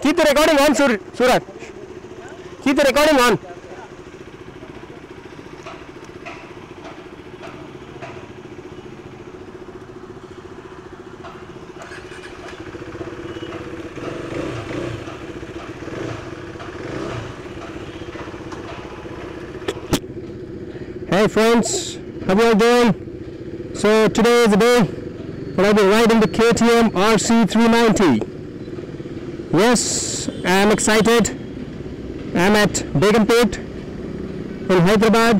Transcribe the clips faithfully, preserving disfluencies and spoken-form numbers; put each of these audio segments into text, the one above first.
Keep the recording on, Sur Surat. Keep the recording on. Hey friends, how are you all doing? So today is the day when I'll be riding the K T M R C three ninety. Yes, I'm excited. I'm at Begumpet in Hyderabad,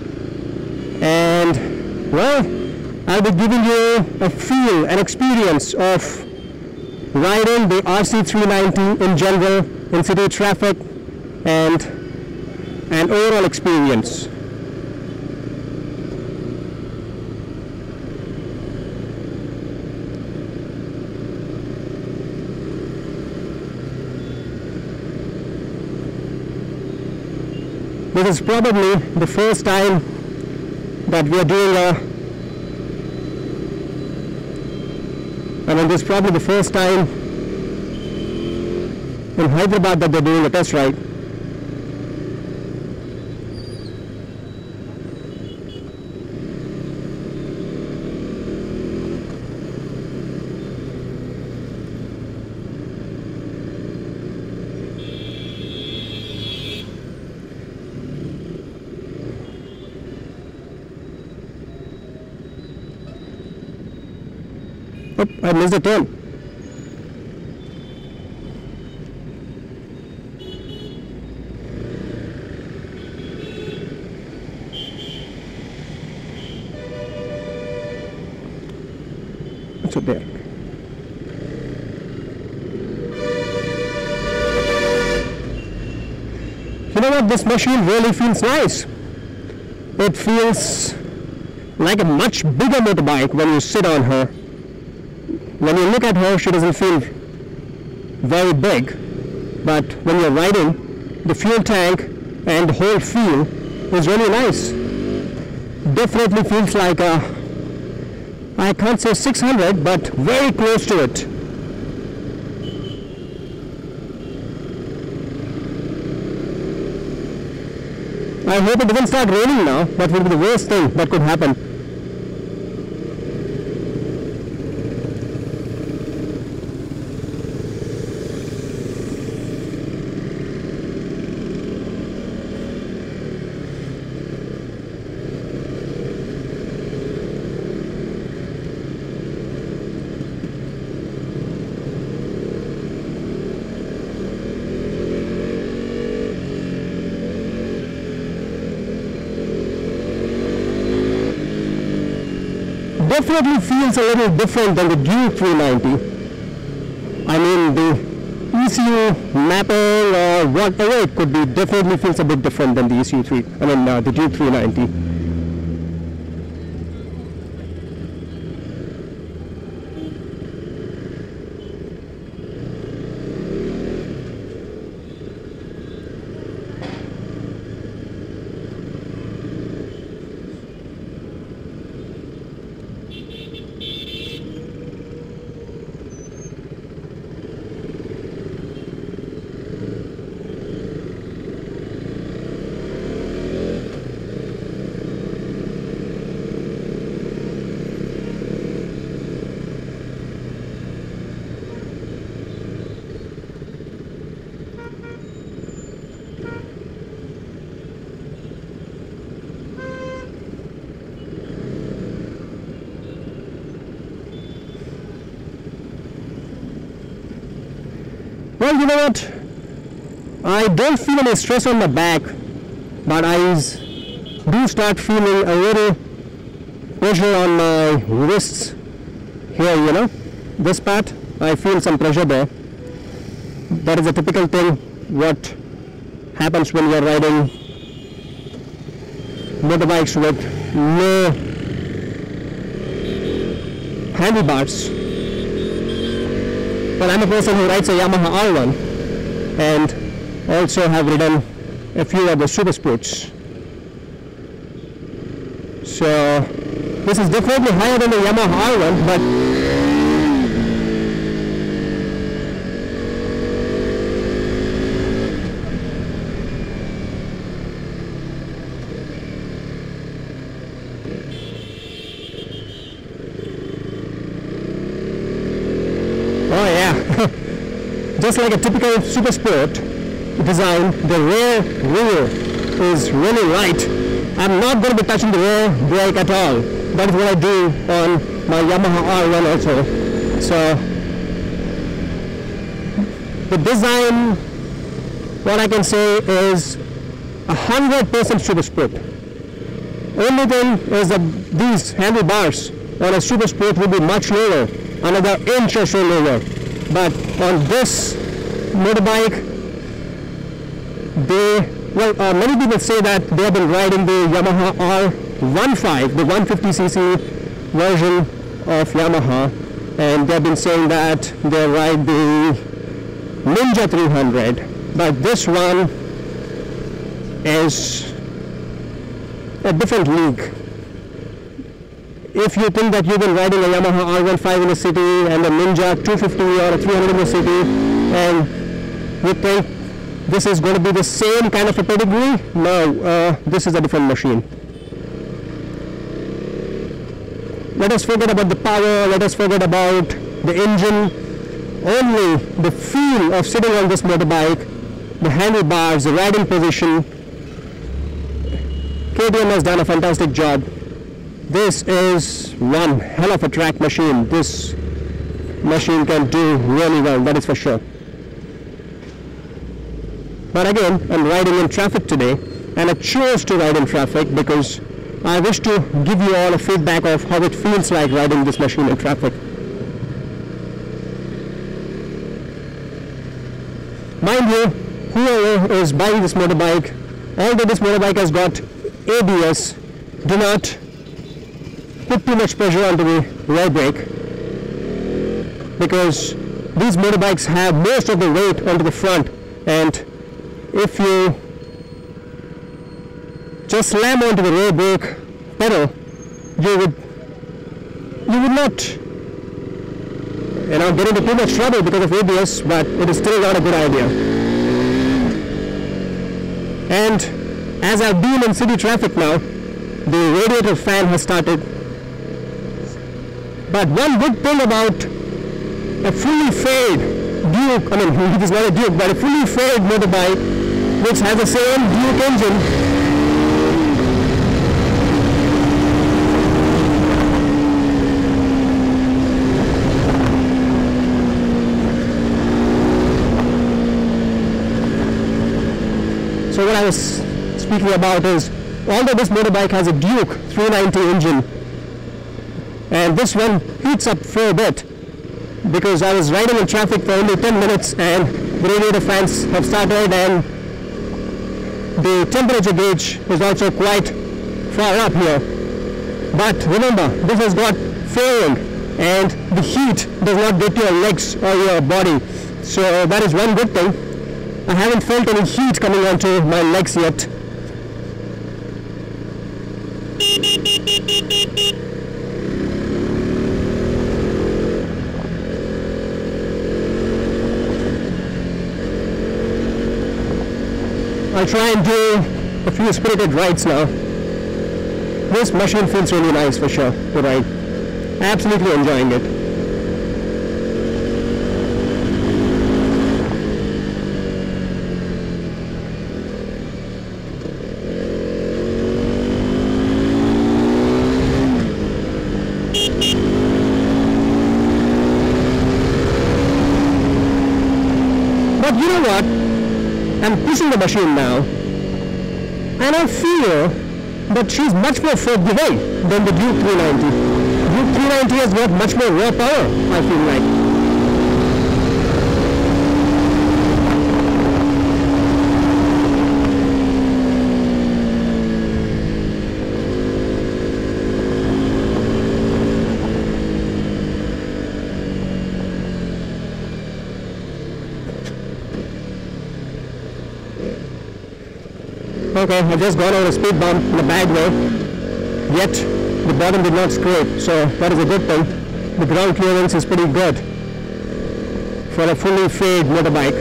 and well, I'll be giving you a feel, an experience of riding the R C three ninety in general, in city traffic, and an overall experience. This is probably the first time that we are doing a, I mean this is probably the first time in Hyderabad that they're doing a test ride. Oh, I missed a turn. What's up there? You know what? This machine really feels nice. It feels like a much bigger motorbike when you sit on her. When you look at her, she doesn't feel very big, but when you're riding, the fuel tank and the whole feel is really nice. Definitely feels like a, I can't say six hundred, but very close to it. I hope it doesn't start raining now. That would be the worst thing that could happen. Definitely feels a little different than the Duke three ninety. I mean, the E C U mapping or whatever it could be definitely feels a bit different than the E C U three. I mean, uh, the Duke three ninety. Well, you know what? I don't feel any stress on my back, but I do start feeling a little pressure on my wrists here, you know. This part, I feel some pressure there. That is a typical thing what happens when you are riding motorbikes with low handlebars. Well, I'm a person who rides a Yamaha R one and also have ridden a few of the super sports. So this is definitely higher than the Yamaha R one, but just like a typical super sport design, the rear wheel is really light. I'm not going to be touching the rear brake at all. That is what I do on my Yamaha R one also. So the design, what I can say is a hundred percent super sport. Only thing is that these handlebars on a super sport will be much lower, another inch or so lower. But on this motorbike, they, well, uh, many people say that they have been riding the Yamaha R fifteen, the one fifty c c version of Yamaha, and they've been saying that they ride the Ninja three hundred, but this one is a different league. If you think that you've been riding a Yamaha R fifteen in the city and a Ninja two fifty or a three hundred in the city, and you think this is going to be the same kind of a pedigree, no, uh, this is a different machine. Let us forget about the power, let us forget about the engine. Only the feel of sitting on this motorbike, the handlebars, the riding position. K T M has done a fantastic job. This is one hell of a track machine. This machine can do really well, that is for sure. But again, I'm riding in traffic today, and I chose to ride in traffic because I wish to give you all a feedback of how it feels like riding this machine in traffic. Mind you, whoever is buying this motorbike, although this motorbike has got A B S, do not put too much pressure onto the rear brake, because these motorbikes have most of the weight onto the front, and if you just slam onto the rear brake pedal, you would you would not you know get into too much trouble because of A B S, but it is still not a good idea. And as I've been in city traffic now, the radiator fan has started. But one good thing about a fully faired Duke, I mean it is not a Duke, but a fully faired motorbike which has the same Duke engine, so what I was speaking about is, although this motorbike has a Duke three ninety engine, and this one heats up for a bit, because I was riding in traffic for only ten minutes and the radiator fans have started, and the temperature gauge is also quite far up here. But remember, this has got fairing, and the heat does not get to your legs or your body, so that is one good thing. I haven't felt any heat coming onto my legs yet. I'll try and do a few spirited rides now. This machine feels really nice for sure to ride. Absolutely enjoying it. But you know what? I'm pushing the machine now, and I feel that she's much more forgiving than the Duke three ninety. Duke three ninety has got much more raw power, I feel like. Okay, I just got over a speed bump in a bad way, yet the bottom did not scrape, so that is a good thing. The ground clearance is pretty good for a fully faired motorbike.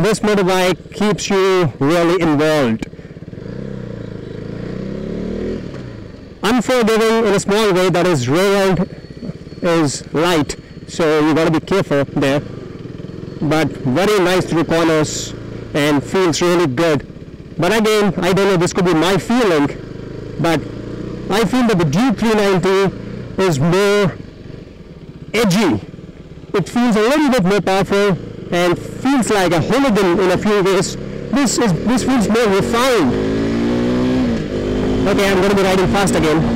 this motorbike keeps you really involved. Unforgiving in a small way, that is, rear end is light, so you got to be careful there. But very nice through corners and feels really good. But again, I don't know, this could be my feeling, but I feel that the Duke three ninety is more edgy. It feels a little bit more powerful and feels like a hooligan in a few ways. This is this feels more refined. Okay, I'm going to be riding fast again.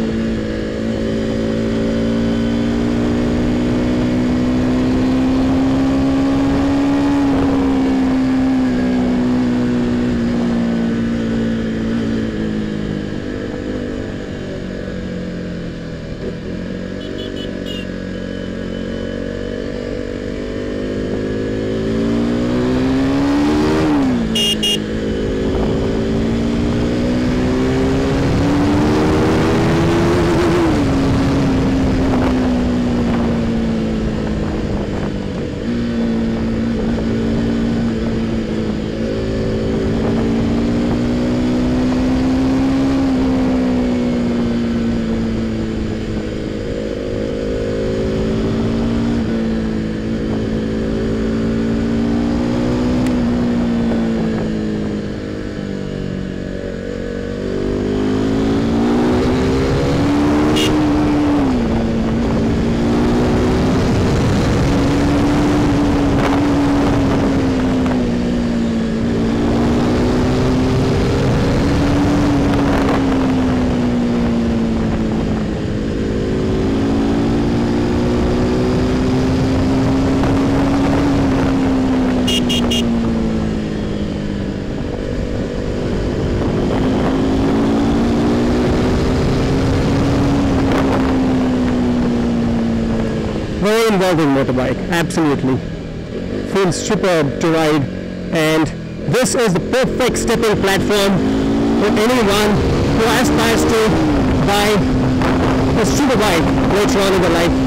Very involving motorbike, absolutely. Feels superb to ride, and this is the perfect stepping platform for anyone who aspires to buy a superbike later on in their life.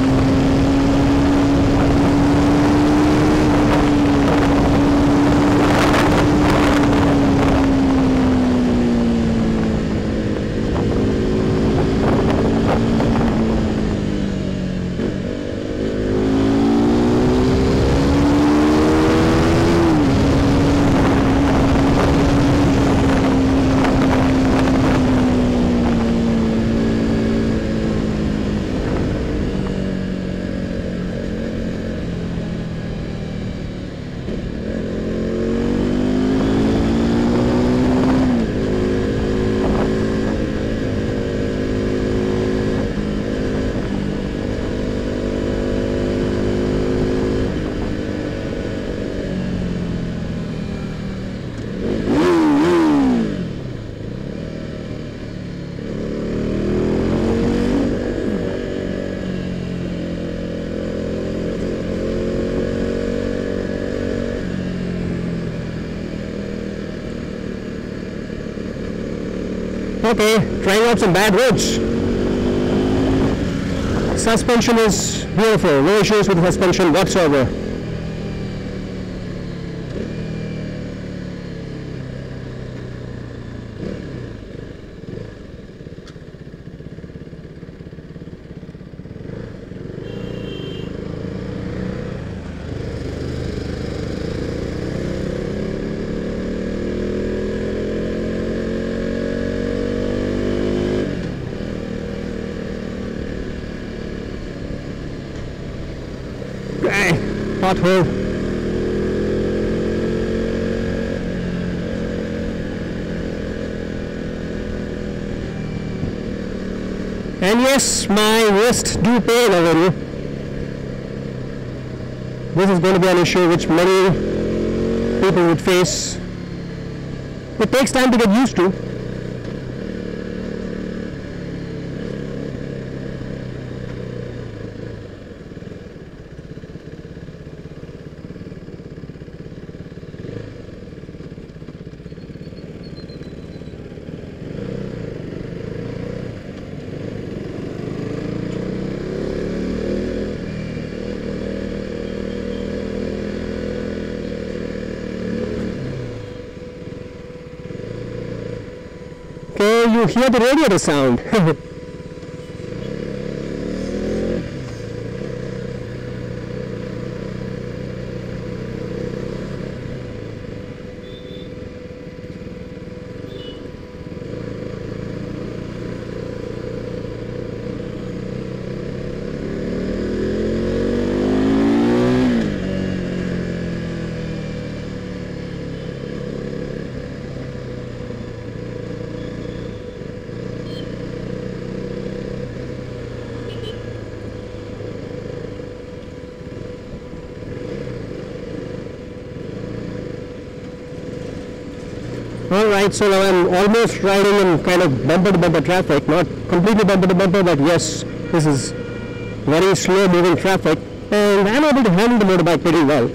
Okay, trying out some bad roads. Suspension is beautiful, no issues with the suspension whatsoever. Pothole. And yes, my wrist do pain a little. This is going to be an issue which many people would face. It takes time to get used to. Okay, you hear the radiator sound. Alright, so now I'm almost riding in kind of bumper to bumper traffic, not completely bumper to bumper, but yes, this is very slow moving traffic, and I'm able to handle the motorbike pretty well.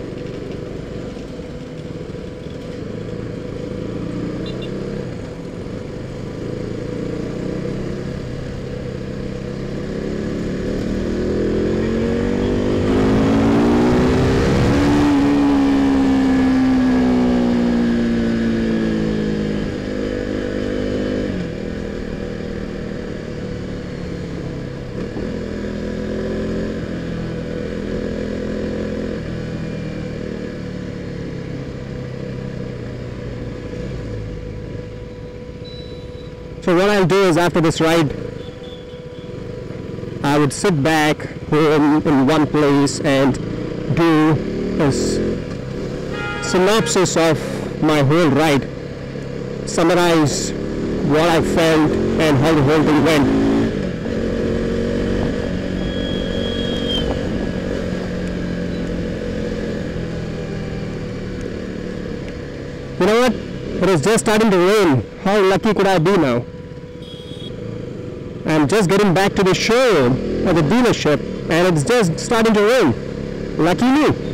So what I'll do is after this ride, I would sit back in, in one place and do a synopsis of my whole ride, summarize what I felt and how the whole thing went. You know what? It is just starting to rain. How lucky could I be now? I'm just getting back to the showroom or the dealership and it's just starting to rain. Lucky me.